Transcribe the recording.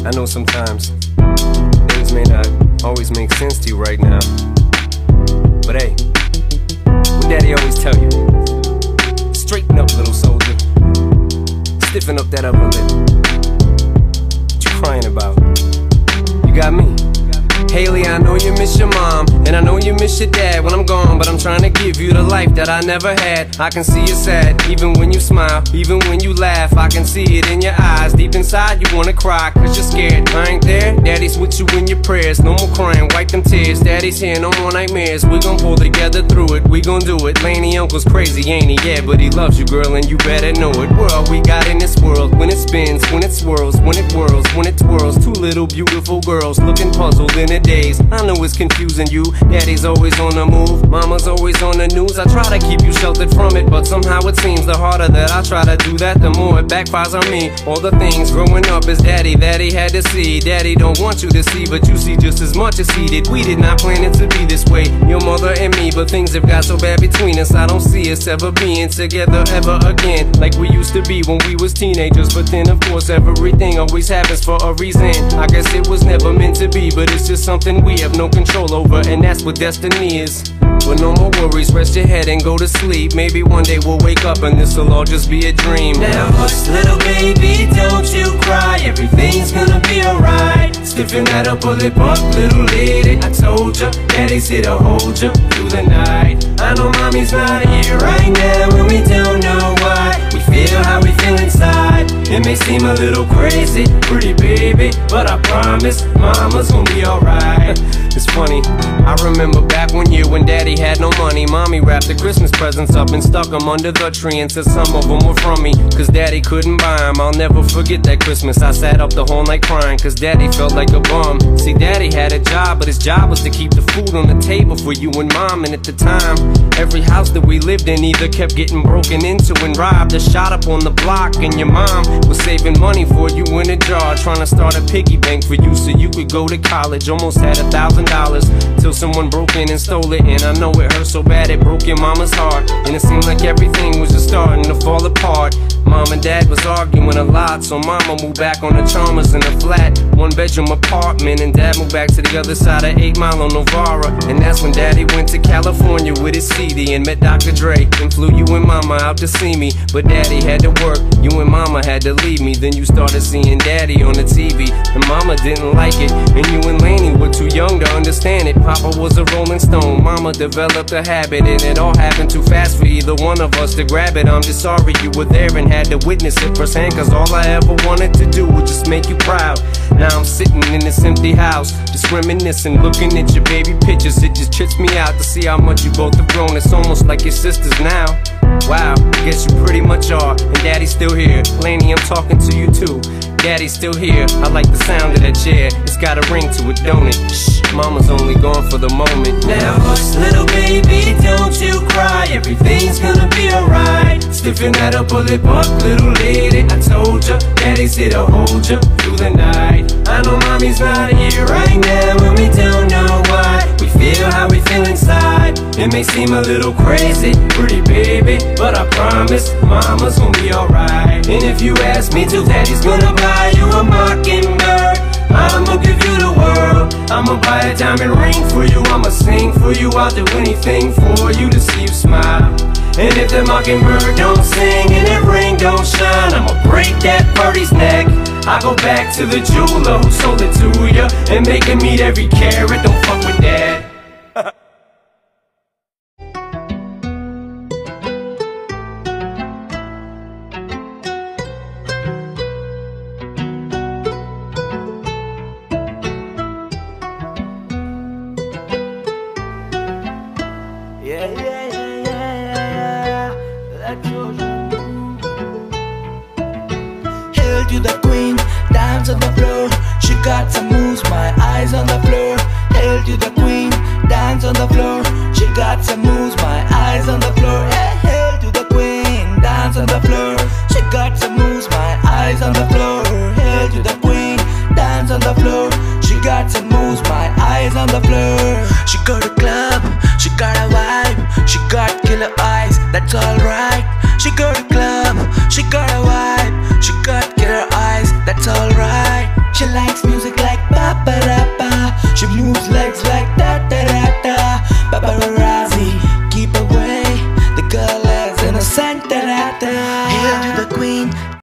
I know sometimes things may not always make sense to you right now, but hey, what Daddy always tell you: straighten up, little soldier. Stiffen up that upper lip. What you crying about? You got me. Haley, I know you miss your mom, and I know you miss your dad when I'm gone, but I'm trying to give you the life that I never had. I can see you sad, even when you smile, even when you laugh. I can see it in your eyes, deep inside you wanna cry, cause you're scared. I ain't there, Daddy's with you in your prayers. No more crying, wipe them tears. Daddy's here, no more nightmares. We gon' pull together through it, we gon' do it. Laney uncle's crazy, ain't he? Yeah, but he loves you, girl, and you better know it. We're all we got in this world, when it spins, when it swirls, when it whirls, when it twirls. Two little beautiful girls looking puzzled in a daze. I know it's confusing you. Daddy's always on the move, mama's always on the news. I try to keep you sheltered from it, but somehow it seems the harder that I try to do that, the more it backfires on me. All the things growing up as Daddy that he had to see, Daddy don't want you to see, but you see just as much as he did. We did not plan it to be this way, your mother and me, but things have got so bad between us. I don't see us ever being together ever again, like we used to be when we was teenagers. But then of course everything always happens for a reason. I guess it was never meant to be, but it's just something we have no control over, and that's what destiny is. But no more worries, rest your head and go to sleep. Maybe one day we'll wake up and this'll all just be a dream. Now hush, little baby, don't you cry. Everything's gonna be alright. Stiffen that upper lip up, little lady. I told ya, Daddy's here to hold ya through the night. I know mommy's not here right now, and we don't know why. We feel how we feel inside. It may seem a little crazy, pretty baby, but I promise mama's gonna be alright. It's funny, I remember back one year when Daddy had no money. Mommy wrapped the Christmas presents up and stuck them under the tree, and said some of them were from me, cause Daddy couldn't buy them. I'll never forget that Christmas. I sat up the whole night crying, cause Daddy felt like a bum. See, Daddy had a job, but his job was to keep the food on the table for you and Mom. And at the time, every house that we lived in either kept getting broken into and robbed or shot up on the block. And your mom was saving money for you in a jar, trying to start a piggy bank for you so you could go to college. Almost had $1,000 till someone broke in and stole it. And I know it hurt so bad it broke your mama's heart, and it seemed like everything was just starting to fall apart. Mom and Dad was arguing a lot, so Mama moved back on the Chalmers in a flat 1-bedroom apartment, and Dad moved back to the other side of 8 Mile on Novara. And that's when Daddy went to California with his CD and met Dr. Dre, and flew you and Mama out to see me. But Daddy had to work, you and Mama had to leave me. Then you started seeing Daddy on the TV, and Mama didn't like it, and you and Laney were too young to understand it. Papa was a Rolling Stone, Mama developed a habit, and it all happened too fast for either one of us to grab it. I'm just sorry you were there and had to witness it firsthand, cause all I ever wanted to do was just make you proud. Now I'm sitting in this empty house, just reminiscing, looking at your baby pictures. It just trips me out to see how much you both have grown. It's almost like your sisters now. Wow, I guess you pretty much are. And Daddy's still here. Laney, I'm talking to you too. Daddy's still here. I like the sound of that chair. It's got a ring to it, don't it? Shh, Mama's only gone for the moment. Now hush, little baby, don't you cry. Everything's gonna be alright. Stiffen that upper lip up, little lady. I told ya, Daddy's here to hold ya through the night. I know mommy's not here right now, and we don't know why. We feel how we feel inside. It may seem a little crazy, pretty baby, but I promise mama's gonna be alright. And if you ask me to, Daddy's gonna buy you a mockingbird. I'ma give you the world. I'ma buy a diamond ring for you. I'ma sing for you. I'll do anything for you to see you smile. And if the mockingbird don't sing and that ring don't shine, I'ma break that birdie's neck. I go back to the jeweler who sold it to ya, and make him eat every carat. Don't fuck with that. Hail to the queen, dance on the floor. She got some moves, my eyes on the floor. Hail to the queen, dance on the floor. She got some moves, my eyes on the floor. Hey, hail to the queen, dance on the floor. She got some moves, my eyes on the floor. Hail to the queen, dance on the floor. She got some moves, my eyes on the floor. She got a club, she got a vibe. She got killer eyes, that's alright. She got a club, she got a vibe. She got killer eyes, that's alright. She likes Santa Rata. Hail to the Queen.